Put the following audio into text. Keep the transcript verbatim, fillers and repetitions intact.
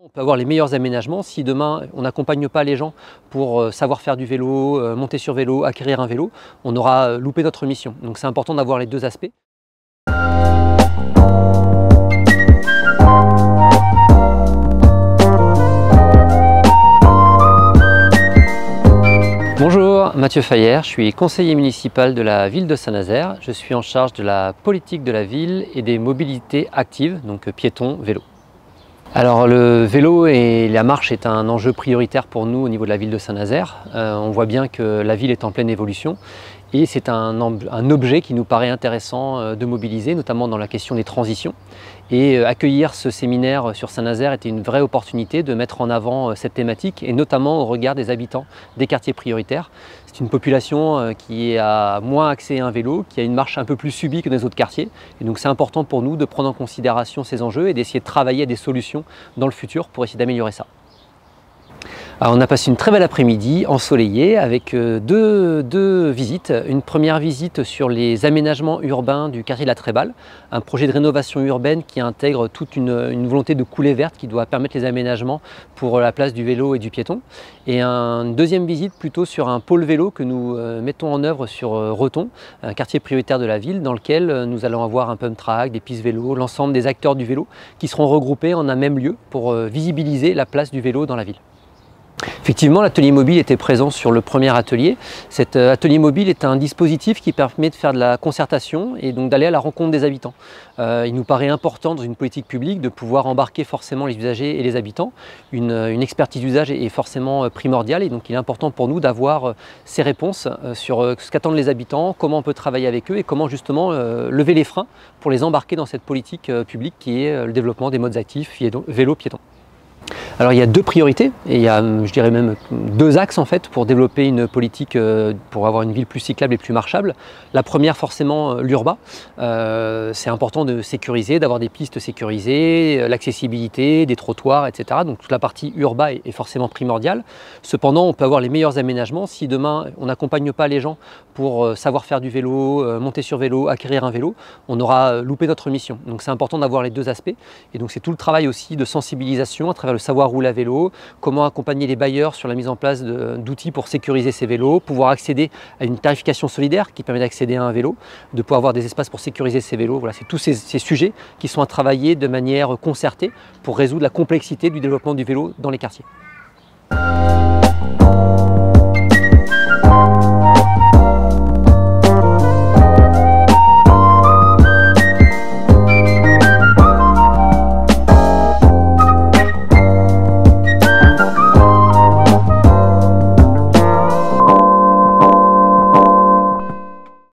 On peut avoir les meilleurs aménagements si demain on n'accompagne pas les gens pour savoir faire du vélo, monter sur vélo, acquérir un vélo, on aura loupé notre mission. Donc c'est important d'avoir les deux aspects. Bonjour, Mathieu Fayer, je suis conseiller municipal de la ville de Saint-Nazaire. Je suis en charge de la politique de la ville et des mobilités actives, donc piétons, vélo. Alors le vélo et la marche est un enjeu prioritaire pour nous au niveau de la ville de Saint-Nazaire. Euh, on voit bien que la ville est en pleine évolution et c'est un, un objet qui nous paraît intéressant de mobiliser, notamment dans la question des transitions. Et accueillir ce séminaire sur Saint-Nazaire était une vraie opportunité de mettre en avant cette thématique et notamment au regard des habitants des quartiers prioritaires. C'est une population qui a moins accès à un vélo, qui a une marche un peu plus subie que dans les autres quartiers. Et donc c'est important pour nous de prendre en considération ces enjeux et d'essayer de travailler à des solutions dans le futur pour essayer d'améliorer ça. Alors on a passé une très belle après-midi ensoleillée avec deux, deux visites. Une première visite sur les aménagements urbains du quartier de la Tréballe, un projet de rénovation urbaine qui intègre toute une, une volonté de coulée verte qui doit permettre les aménagements pour la place du vélo et du piéton. Et une deuxième visite plutôt sur un pôle vélo que nous mettons en œuvre sur Reton, un quartier prioritaire de la ville dans lequel nous allons avoir un pump track, des pistes vélo, l'ensemble des acteurs du vélo qui seront regroupés en un même lieu pour visibiliser la place du vélo dans la ville. Effectivement, l'atelier mobile était présent sur le premier atelier. Cet atelier mobile est un dispositif qui permet de faire de la concertation et donc d'aller à la rencontre des habitants. Euh, il nous paraît important dans une politique publique de pouvoir embarquer forcément les usagers et les habitants. Une, une expertise d'usage est forcément primordiale et donc il est important pour nous d'avoir ces réponses sur ce qu'attendent les habitants, comment on peut travailler avec eux et comment justement euh, lever les freins pour les embarquer dans cette politique publique qui est le développement des modes actifs vélo-piéton. Alors il y a deux priorités et il y a, je dirais même deux axes en fait pour développer une politique pour avoir une ville plus cyclable et plus marchable. La première forcément l'urba. Euh, c'est important de sécuriser, d'avoir des pistes sécurisées, l'accessibilité, des trottoirs, et cetera. Donc toute la partie urba est, est forcément primordiale. Cependant on peut avoir les meilleurs aménagements si demain on n'accompagne pas les gens pour savoir faire du vélo, monter sur vélo, acquérir un vélo, on aura loupé notre mission. Donc c'est important d'avoir les deux aspects et donc c'est tout le travail aussi de sensibilisation à travers le savoir rouler à vélo, comment accompagner les bailleurs sur la mise en place d'outils pour sécuriser ces vélos, pouvoir accéder à une tarification solidaire qui permet d'accéder à un vélo, de pouvoir avoir des espaces pour sécuriser ces vélos. Voilà, c'est tous ces, ces sujets qui sont à travailler de manière concertée pour résoudre la complexité du développement du vélo dans les quartiers.